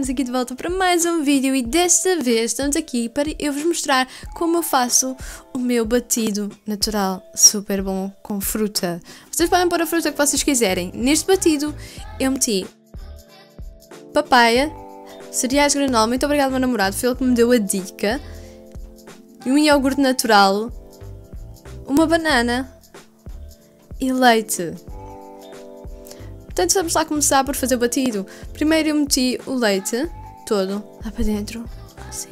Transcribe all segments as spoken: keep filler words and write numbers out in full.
estamos aqui de volta para mais um vídeo e desta vez estamos aqui para eu vos mostrar como eu faço o meu batido natural super bom com fruta. Vocês podem pôr a fruta que vocês quiserem. Neste batido eu meti papaya, cereais granola, muito obrigado meu namorado, foi ele que me deu a dica, e um iogurte natural, uma banana e leite. Portanto, vamos lá começar por fazer o batido. Primeiro eu meti o leite todo lá para dentro, assim.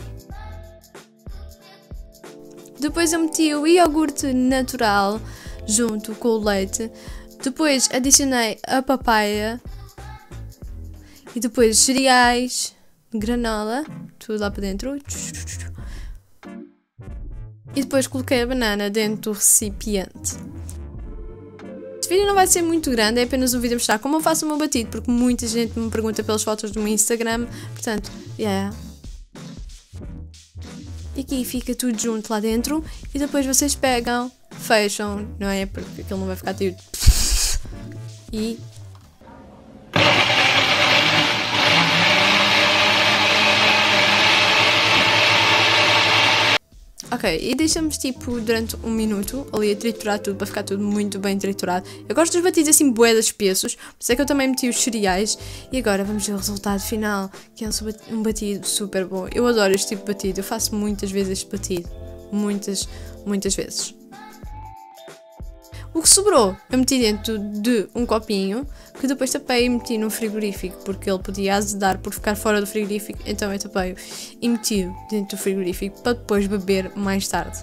Depois eu meti o iogurte natural junto com o leite. Depois adicionei a papaya. E depois cereais, granola, tudo lá para dentro. E depois coloquei a banana dentro do recipiente. Este vídeo não vai ser muito grande, é apenas um vídeo a mostrar como eu faço o meu batido, porque muita gente me pergunta pelas fotos do meu Instagram, portanto, yeah. E aqui fica tudo junto lá dentro, e depois vocês pegam, fecham, não é? Porque aquilo não vai ficar tudo... E... Ok, e deixamos tipo durante um minuto ali a triturar tudo para ficar tudo muito bem triturado. Eu gosto dos batidos assim bué espessos, por isso é que eu também meti os cereais. E agora vamos ver o resultado final, que é um batido super bom. Eu adoro este tipo de batido, eu faço muitas vezes este batido. Muitas, muitas vezes. O que sobrou eu meti dentro de um copinho, que depois tapei e meti no frigorífico, porque ele podia azedar por ficar fora do frigorífico, então eu tapei e meti dentro do frigorífico para depois beber mais tarde.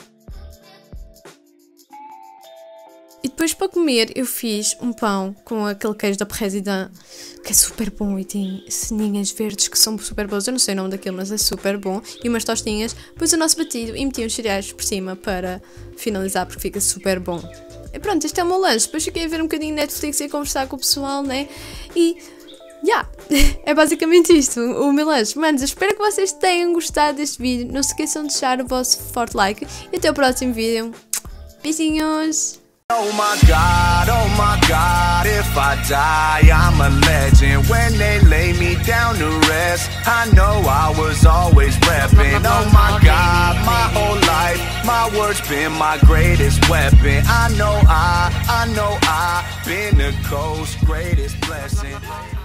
E depois para comer eu fiz um pão com aquele queijo da Président, que é super bom e tem ceninhas verdes que são super boas, eu não sei o nome daquilo, mas é super bom, e umas tostinhas, depois o nosso batido e meti uns cereais por cima para finalizar, porque fica super bom. E pronto, este é o meu lanche. Depois fiquei a ver um bocadinho Netflix e a conversar com o pessoal, né? E, já, yeah, é basicamente isto, o meu lanche. Manos, eu espero que vocês tenham gostado deste vídeo. Não se esqueçam de deixar o vosso forte like. E até o próximo vídeo. Beijinhos! Oh my God, oh my God, if I die, I'm a legend. When they lay me down to rest, I know I was always repping. Oh my God, my whole life, my words been my greatest weapon. I know I, I know I've been the coast's greatest blessing.